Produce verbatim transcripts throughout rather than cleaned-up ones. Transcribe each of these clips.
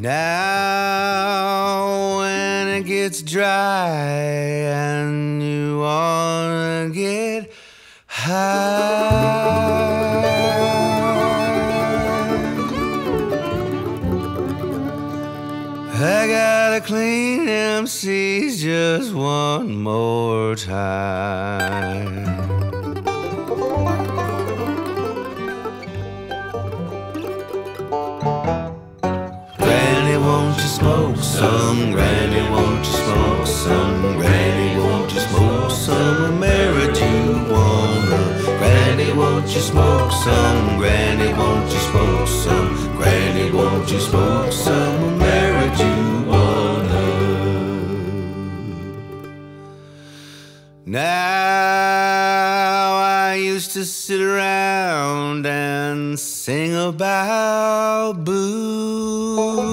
Now when it gets dry and you wanna get high, I gotta clean them seas just one more time. Granny, won't you smoke some? Granny, won't you smoke some? Granny, won't you smoke some marijuana? Granny, won't you smoke some? Granny, won't you smoke some? Granny, won't you smoke some marijuana? Now I used to sit around and sing about booze.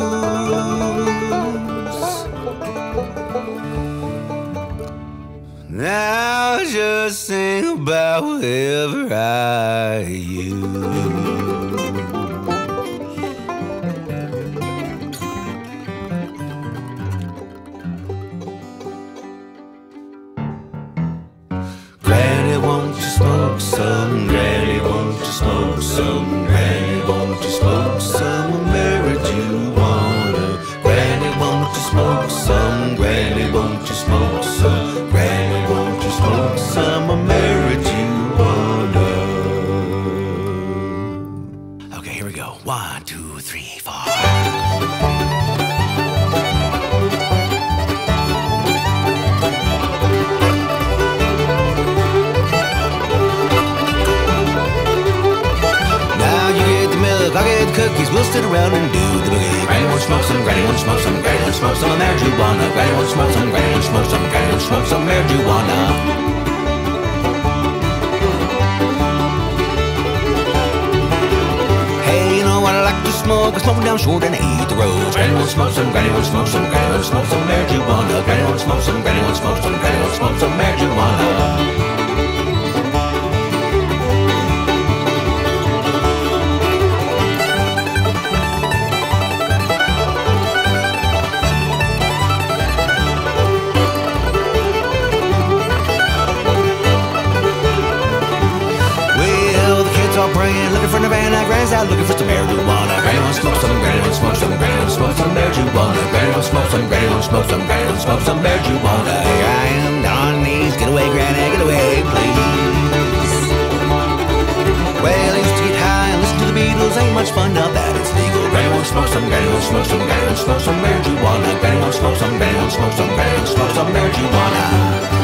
Now I just sing about whatever I use. Granny, won't you smoke some? Granny, won't you smoke some? Granny, won't you smoke some marijuana? Granny, won't you smoke some? Granny, won't you smoke some? Granny, won't you smoke some marijuana? Okay, here we go. One, two, three, four. I get cookies, we'll sit around and do the boogie. Granny won't smoke some, Granny won't smoke some, Granny won't smoke some marijuana. Granny won't smoke some, Granny won't smoke some, Granny won't smoke some marijuana. Hey, you know what I like to smoke? I smoke down short and I eat the road. Granny won't smoke some, Granny won't smoke some, Granny won't smoke some marijuana. Granny won't smoke some, Granny won't smoke some, Granny won't smoke some marijuana. All praying, looking for Nirvana. Granny's out looking for some marijuana. Granny won't smoke some, Granny won't smoke some, Granny won't smoke some marijuana. Granny won't smoke some, Granny won't smoke some, Granny won't smoke some marijuana. Here I am down on knees, get away, Granny, get away, please. Well, I used to get high and listen to the Beatles. Ain't much fun now that it's legal. Granny won't smoke some, Granny won't smoke some, Granny won't smoke some marijuana. Granny won't smoke some, Granny won't smoke some, Granny won't smoke some marijuana.